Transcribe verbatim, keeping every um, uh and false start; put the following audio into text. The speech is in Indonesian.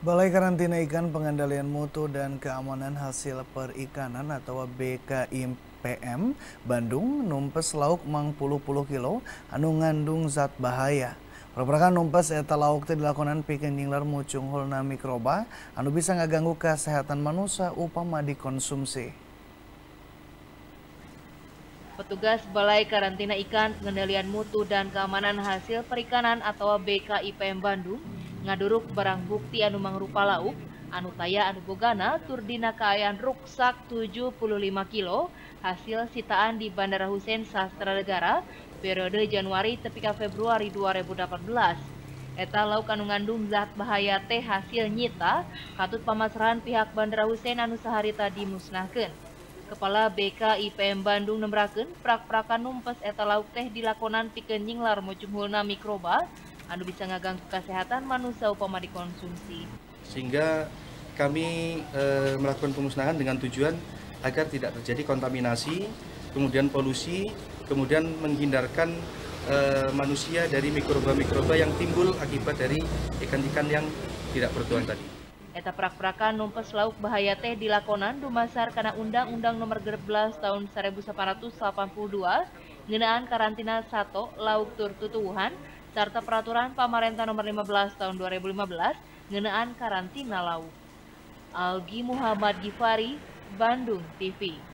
Balai Karantina Ikan Pengendalian Mutu dan Keamanan Hasil Perikanan atau B K I P M Bandung numpes lauk mang puluh puluh kilo anu ngandung zat bahaya. Perperakan numpes eta lauk teh dilakonan pikeun nyinglar mucung hulna mikroba anu bisa ngaganggu kesehatan manusia upama dikonsumsi. Petugas Balai Karantina Ikan Pengendalian Mutu dan Keamanan Hasil Perikanan atau B K I P M Bandung ngaduruk barang bukti anu mangrupa lauk anu taya anu bogana tur dina kaayaan ruksak tujuh puluh lima kilo hasil sitaan di Bandara Husein Sastra Negara periode Januari tepi ka Februari dua ribu delapan belas. Eta lauk anu ngandung zat bahaya teh hasil nyita katut pamasrahan pihak Bandara Husein anu saharita dimusnahkeun. Kepala B K I P M Bandung nembrakeun prak-prakan numpes eta lauk teh dilakonan pikeun nyinglar mucung hulna mikroba anu bisa ngaganggu kesehatan manusia upama dikonsumsi. Sehingga kami e, melakukan pemusnahan dengan tujuan agar tidak terjadi kontaminasi, kemudian polusi, kemudian menghindarkan e, manusia dari mikroba-mikroba yang timbul akibat dari ikan-ikan yang tidak bertuan tadi. Eta prak-prakan numpes lauk bahaya teh dilakonan dumasar kana Undang-Undang Nomor tiga belas Tahun seribu sembilan ratus delapan puluh dua ngeunaan karantina sato lauk tur tutuwuhan sarta Peraturan Pamarentah Nomor lima belas Tahun dua ribu lima belas ngeunaan karantina lauk. Algi Muhammad Gifari, Bandung T V.